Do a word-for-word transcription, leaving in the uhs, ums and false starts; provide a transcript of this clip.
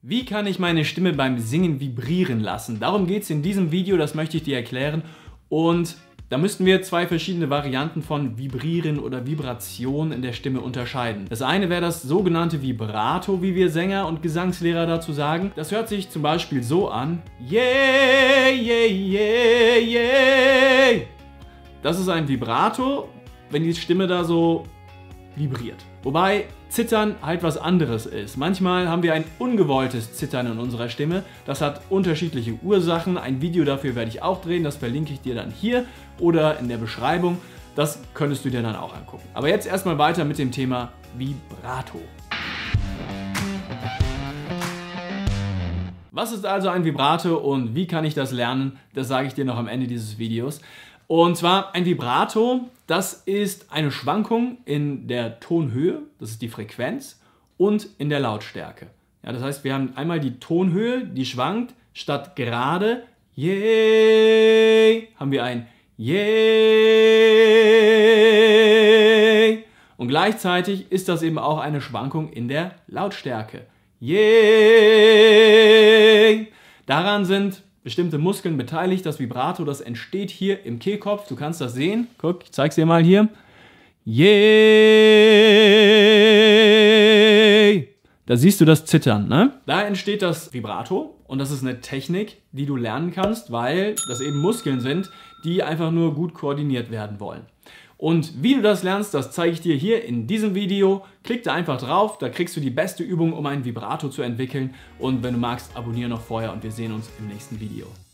Wie kann ich meine Stimme beim Singen vibrieren lassen? Darum geht es in diesem Video, das möchte ich dir erklären. Und da müssten wir zwei verschiedene Varianten von Vibrieren oder Vibration in der Stimme unterscheiden. Das eine wäre das sogenannte Vibrato, wie wir Sänger und Gesangslehrer dazu sagen. Das hört sich zum Beispiel so an. Yeah, yeah, yeah, yeah. Das ist ein Vibrato, wenn die Stimme da so vibriert. Wobei Zittern halt was anderes ist. Manchmal haben wir ein ungewolltes Zittern in unserer Stimme. Das hat unterschiedliche Ursachen. Ein Video dafür werde ich auch drehen. Das verlinke ich dir dann hier oder in der Beschreibung. Das könntest du dir dann auch angucken. Aber jetzt erstmal weiter mit dem Thema Vibrato. Was ist also ein Vibrato und wie kann ich das lernen? Das sage ich dir noch am Ende dieses Videos. Und zwar ein Vibrato, das ist eine Schwankung in der Tonhöhe, das ist die Frequenz, und in der Lautstärke. Ja, das heißt, wir haben einmal die Tonhöhe, die schwankt, statt gerade Yay, haben wir ein Yay. Und gleichzeitig ist das eben auch eine Schwankung in der Lautstärke. Yay. Daran sind bestimmte Muskeln beteiligt. Das Vibrato, das entsteht hier im Kehlkopf. Du kannst das sehen. Guck, ich zeig's dir mal hier. Yay! Da siehst du das Zittern, ne? Da entsteht das Vibrato und das ist eine Technik, die du lernen kannst, weil das eben Muskeln sind, die einfach nur gut koordiniert werden wollen. Und wie du das lernst, das zeige ich dir hier in diesem Video. Klick da einfach drauf, da kriegst du die beste Übung, um ein Vibrato zu entwickeln. Und wenn du magst, abonniere noch vorher und wir sehen uns im nächsten Video.